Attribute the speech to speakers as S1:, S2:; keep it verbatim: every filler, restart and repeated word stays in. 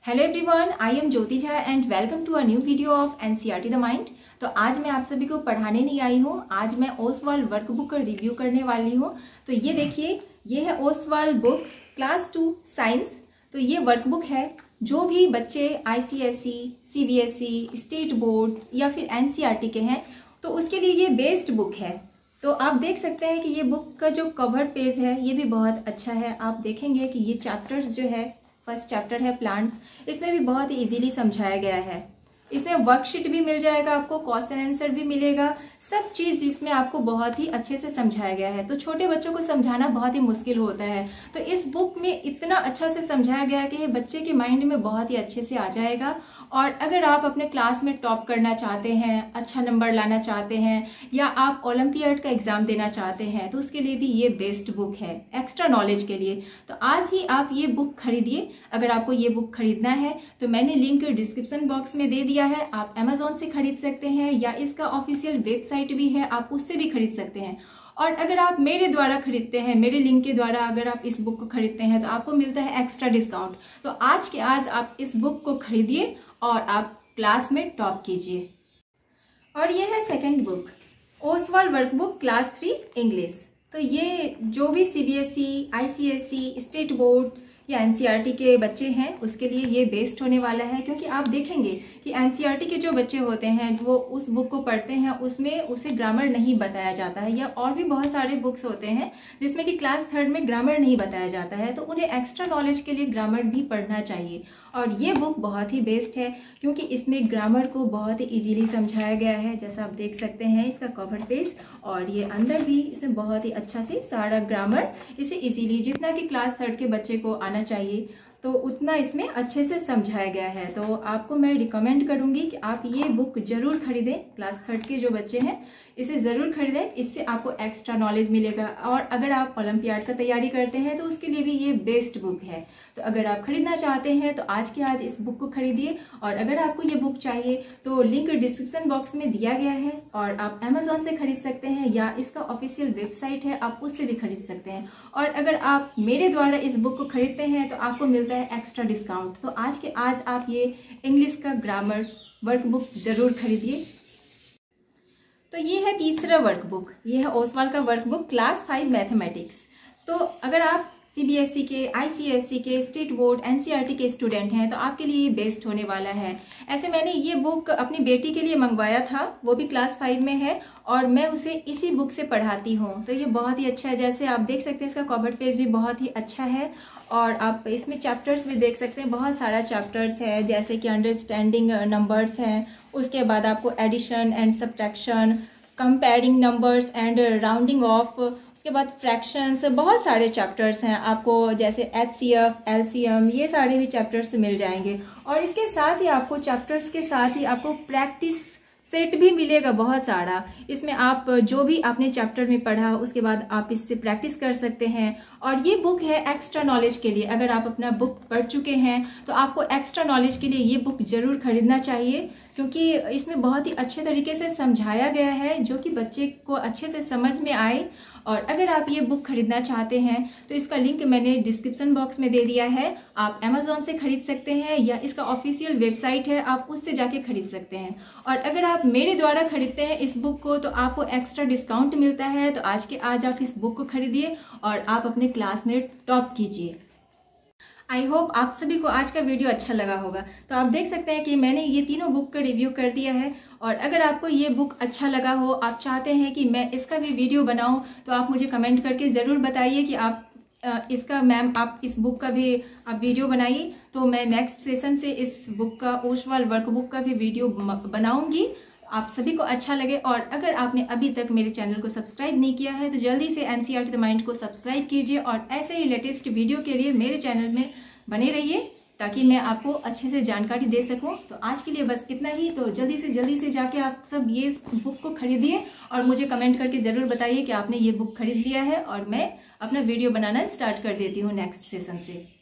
S1: Hello everyone, I am Jyoti Jha and welcome to a new video of NCERT the mind. तो आज मैं आप सभी को पढ़ाने नहीं आई हूँ, आज मैं ओसवाल वर्कबुक का रिव्यू करने वाली हूँ। तो ये देखिए, ये है Oswal books class two science. तो ये वर्कबुक है, जो भी बच्चे आईसीएसई, सीबीएसई, स्टेट बोर्ड या फिर एनसीईआरटी के हैं तो उसके लिए ये बेस्ट बुक है। तो आप देख सकते हैं कि ये बुक का जो कवर पेज है ये भी बहुत अच्छा है। आप देखेंगे कि ये चैप्टर्स जो है, फर्स्ट चैप्टर है प्लांट्स, इसमें भी बहुत ही इजीली समझाया गया है। इसमें वर्कशीट भी मिल जाएगा आपको, क्वेश्चन आंसर भी मिलेगा, सब चीज़ इसमें आपको बहुत ही अच्छे से समझाया गया है। तो छोटे बच्चों को समझाना बहुत ही मुश्किल होता है, तो इस बुक में इतना अच्छा से समझाया गया है कि ये बच्चे के माइंड में बहुत ही अच्छे से आ जाएगा। और अगर आप अपने क्लास में टॉप करना चाहते हैं, अच्छा नंबर लाना चाहते हैं, या आप ओलंपियाड का एग्जाम देना चाहते हैं तो उसके लिए भी ये बेस्ट बुक है, एक्स्ट्रा नॉलेज के लिए। तो आज ही आप ये बुक खरीदिए। अगर आपको ये बुक खरीदना है तो मैंने लिंक डिस्क्रिप्शन बॉक्स में दे दिया है, आप अमेजोन से खरीद सकते हैं या इसका ऑफिशियल वेबसाइट भी है, आप उससे भी खरीद सकते हैं। और अगर आप मेरे द्वारा खरीदते हैं, मेरे लिंक के द्वारा अगर आप इस बुक को खरीदते हैं तो आपको मिलता है एक्स्ट्रा डिस्काउंट। तो आज के आज आप इस बुक को खरीदिए और आप क्लास में टॉप कीजिए। और ये है second book, Oswal workbook class three English. तो ये जो भी सीबीएसई, आईसीएसई, स्टेट बोर्ड या एनसीईआरटी के बच्चे हैं उसके लिए ये बेस्ट होने वाला है, क्योंकि आप देखेंगे कि एनसीईआरटी के जो बच्चे होते हैं वो उस बुक को पढ़ते हैं, उसमें उसे ग्रामर नहीं बताया जाता है, या और भी बहुत सारे बुक्स होते हैं जिसमें कि क्लास थर्ड में ग्रामर नहीं बताया जाता है, तो उन्हें एक्स्ट्रा नॉलेज के लिए ग्रामर भी पढ़ना चाहिए। और ये बुक बहुत ही बेस्ट है क्योंकि इसमें ग्रामर को बहुत ही इजीली समझाया गया है, जैसा आप देख सकते हैं इसका कवर पेज, और ये अंदर भी इसमें बहुत ही अच्छा से सारा ग्रामर इसे इजीली, जितना कि क्लास थर्ड के बच्चे को आना चाहिए तो उतना इसमें अच्छे से समझाया गया है। तो आपको मैं रिकमेंड करूंगी कि आप ये बुक जरूर खरीदें, क्लास थर्ड के जो बच्चे हैं इसे ज़रूर खरीदें, इससे आपको एक्स्ट्रा नॉलेज मिलेगा। और अगर आप ओलंपियाड का तैयारी करते हैं तो उसके लिए भी ये बेस्ट बुक है। तो अगर आप खरीदना चाहते हैं तो आज के आज इस बुक को खरीदिए। और अगर आपको ये बुक चाहिए तो लिंक डिस्क्रिप्शन बॉक्स में दिया गया है, और आप अमेजोन से खरीद सकते हैं या इसका ऑफिशियल वेबसाइट है, आप उससे भी खरीद सकते हैं। और अगर आप मेरे द्वारा इस बुक को खरीदते हैं तो आपको मिलता है एक्स्ट्रा डिस्काउंट। तो आज के आज आप ये इंग्लिश का ग्रामर वर्कबुक जरूर खरीदिए। तो ये है तीसरा वर्कबुक, ये है ओसवाल का वर्कबुक क्लास फाइव मैथमेटिक्स। तो अगर आप सीबीएसई के, आईसीएसई के, स्टेट बोर्ड, एनसीईआरटी के स्टूडेंट हैं तो आपके लिए ये बेस्ट होने वाला है। ऐसे मैंने ये बुक अपनी बेटी के लिए मंगवाया था, वो भी क्लास फाइव में है और मैं उसे इसी बुक से पढ़ाती हूँ। तो ये बहुत ही अच्छा है, जैसे आप देख सकते हैं इसका कवर पेज भी बहुत ही अच्छा है। और आप इसमें चैप्टर्स भी देख सकते हैं, बहुत सारा चैप्टर्स है, जैसे कि अंडरस्टैंडिंग नंबर्स हैं, उसके बाद आपको addition and subtraction, comparing numbers and rounding off, उसके बाद फ्रैक्शंस, बहुत सारे चैप्टर्स हैं आपको, जैसे एचसीएफ, एलसीएम, ये सारे भी चैप्टर्स मिल जाएंगे। और इसके साथ ही आपको चैप्टर्स के साथ ही आपको प्रैक्टिस सेट भी मिलेगा बहुत सारा। इसमें आप जो भी आपने चैप्टर में पढ़ा उसके बाद आप इससे प्रैक्टिस कर सकते हैं। और ये बुक है एक्स्ट्रा नॉलेज के लिए। अगर आप अपना बुक पढ़ चुके हैं तो आपको एक्स्ट्रा नॉलेज के लिए ये बुक जरूर खरीदना चाहिए, क्योंकि इसमें बहुत ही अच्छे तरीके से समझाया गया है जो कि बच्चे को अच्छे से समझ में आए। और अगर आप ये बुक खरीदना चाहते हैं तो इसका लिंक मैंने डिस्क्रिप्शन बॉक्स में दे दिया है, आप अमेजोन से खरीद सकते हैं या इसका ऑफिशियल वेबसाइट है, आप उससे जाके खरीद सकते हैं। और अगर आप मेरे द्वारा खरीदते हैं इस बुक को तो आपको एक्स्ट्रा डिस्काउंट मिलता है। तो आज के आज आप इस बुक को खरीदिए और आप अपने क्लास में टॉप कीजिए। आई होप आप सभी को आज का वीडियो अच्छा लगा होगा। तो आप देख सकते हैं कि मैंने ये तीनों बुक का रिव्यू कर दिया है। और अगर आपको ये बुक अच्छा लगा हो, आप चाहते हैं कि मैं इसका भी वीडियो बनाऊं, तो आप मुझे कमेंट करके ज़रूर बताइए कि आप इसका मैम आप इस बुक का भी आप वीडियो बनाइए। तो मैं नेक्स्ट सेशन से इस बुक का, ओसवाल वर्कबुक का भी वीडियो बनाऊंगी, आप सभी को अच्छा लगे। और अगर आपने अभी तक मेरे चैनल को सब्सक्राइब नहीं किया है तो जल्दी से एनसीईआरटी द माइंड को सब्सक्राइब कीजिए, और ऐसे ही लेटेस्ट वीडियो के लिए मेरे चैनल में बने रहिए ताकि मैं आपको अच्छे से जानकारी दे सकूं। तो आज के लिए बस इतना ही। तो जल्दी से जल्दी से जाके आप सब ये बुक को खरीदिए और मुझे कमेंट करके ज़रूर बताइए कि आपने ये बुक खरीद लिया है, और मैं अपना वीडियो बनाना स्टार्ट कर देती हूँ नेक्स्ट सेशन से।